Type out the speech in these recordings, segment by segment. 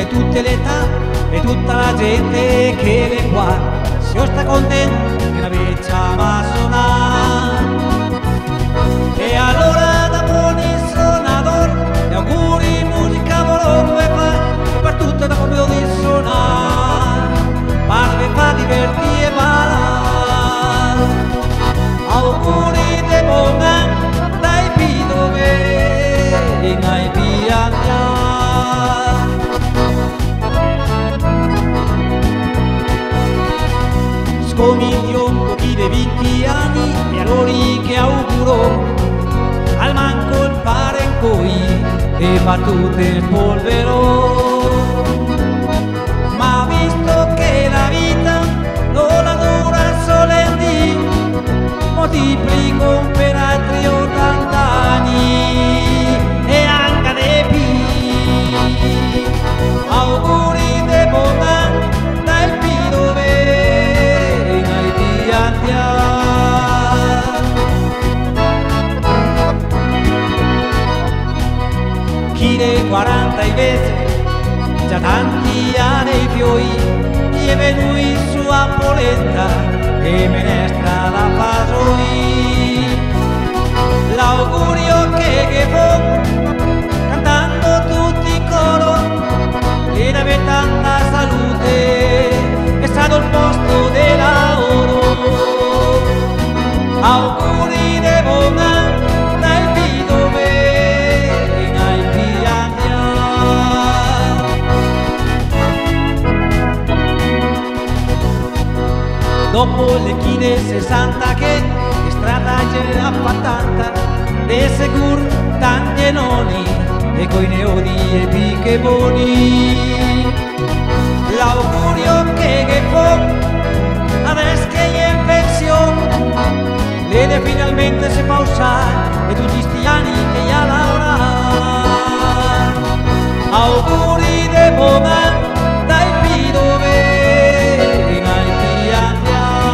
de tutte le età e tutta la gente che è qua. Se io sta contento che la vecchia suonare. E allora da buoni suonatori gli auguri musica volevo fare per tutto da come ho di suonare, parve fa divertire e ballare. Auguri de buon anno dai pidove in ai pianti. Scomiglio un pochino di 20 anni e allora che auguro al manco il parencoi e fa tutte il polvero. Ma visto che la vita non la dura solo in Dio, moltiplico per altri 80 anni e anche dei più. Auguri de buon anno dal pidove in ai pianti. Chi dei 40 invece già tanti anni fioi gli è venuto su a polenta e menestra la fasoi. L'augurio che fu cantando tutti in coro e avere tanta salute è stato il posto della oro. Auguri de buon anno dal pidove in ai pianti. Dopo le chine 60 che strada c'era fatta de sicur tanti noni e coi neoni e picche boni. L'augurio che fu adesso che è in pensione vede finalmente si fa usare e tutti sti anni che ha lavorato. Auguri de buon anno dai pidove in ai pianti.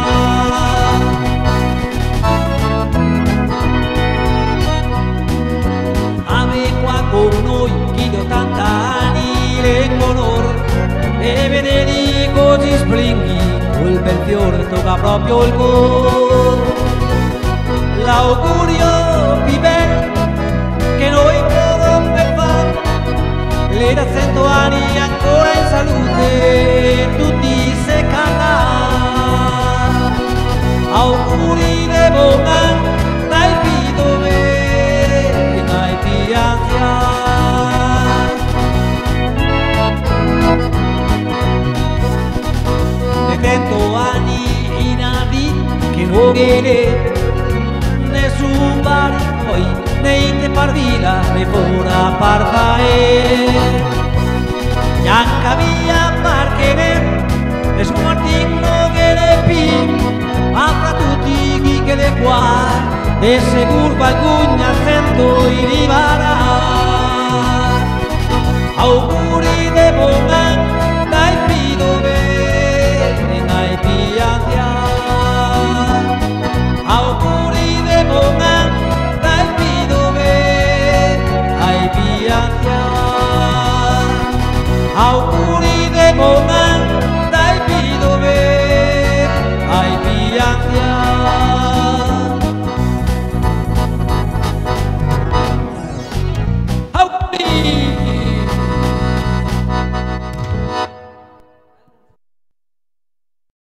Ave qua con noi chi di 80 anni le onor e vedere così splinghi quel bel fiore tocca proprio il cuore. L'augurio più bello che noi potremmo fare le da 100 anni ancora in salute tutti se cantare. Auguri de buon anno dai pidove in ai pianti. De 100 anni in avi che non viene nessun bar poi nei te parvila ne fora parvae Bianca via parchene nessun martino che le pi ma fra tutti chi che le qua e sicur qualcuno attento arriverà. Auguri de buon anno dai pidove in ai pianti. Auguri de buon anno dal pidove ai pianti. Auguri de buon anno.